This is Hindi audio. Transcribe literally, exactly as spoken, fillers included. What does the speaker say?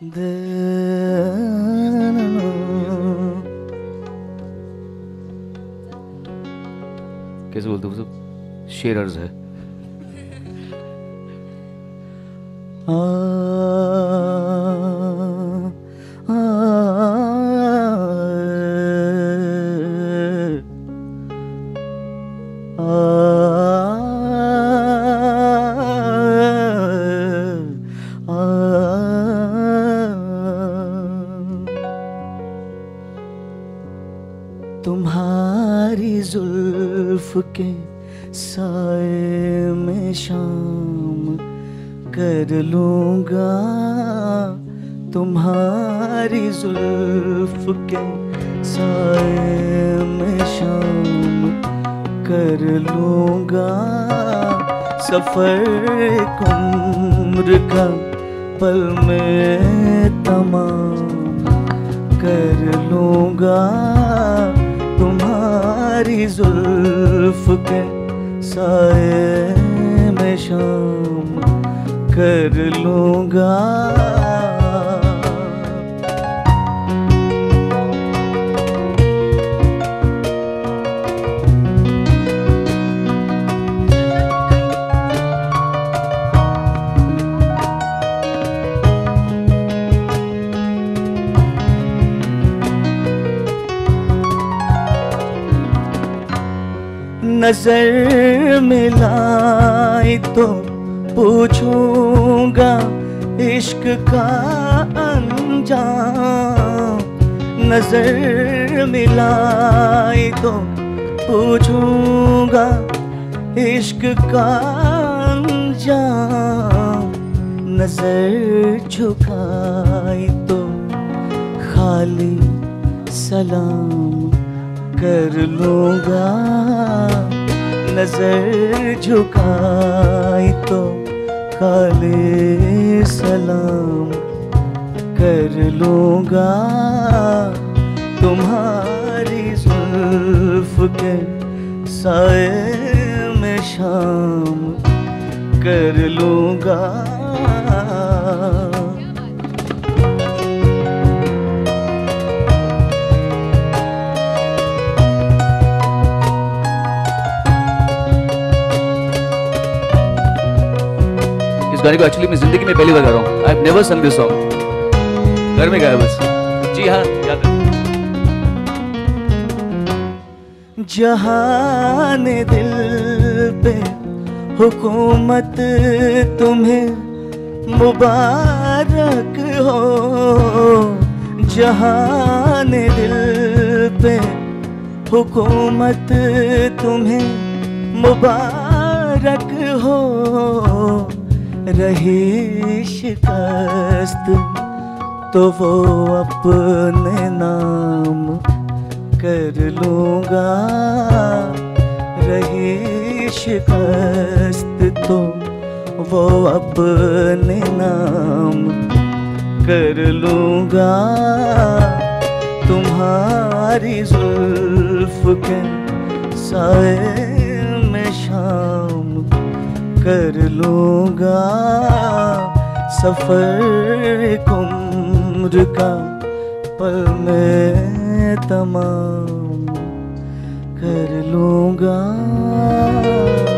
कैसे बोलते हो सब शेरर्स है। आ, आ, आ, तुम्हारी जुल्फ के साए में शाम कर लूंगा, तुम्हारी जुल्फ के साए में शाम कर लूंगा, सफर उम्र का पल में तमाम कर लूंगा, तुम्हारी जुल्फ के साए में शाम कर लूंगा। नजर मिलाई तो पूछूंगा इश्क का अंजाम, नजर मिलाई तो पूछूंगा इश्क का अंजाम, नजर झुकाई तो खाली सलाम कर लूंगा, नजर झुकाई तो खाली सलाम कर लूंगा, तुम्हारी जुल्फ के साए में शाम कर लूंगा। गाने को एक्चुअली मैं जिंदगी में पहली बार गा रहा हूँ। I have never sung this song, घर में गाया बस। जी हाँ, याद है। जहाने दिल पे हुकूमत तुम्हें मुबारक हो, जहाने दिल पे हुकूमत तुम्हें मुबारक हो, रही शिकस्त तो वो अपने नाम कर लूंगा, रही शिकस्त तो वो अपने नाम कर लूंगा, तुम्हारी जुल्फ के साए में शाम कर लूंगा, सफर उम्र का पल में तमाम कर लूंगा।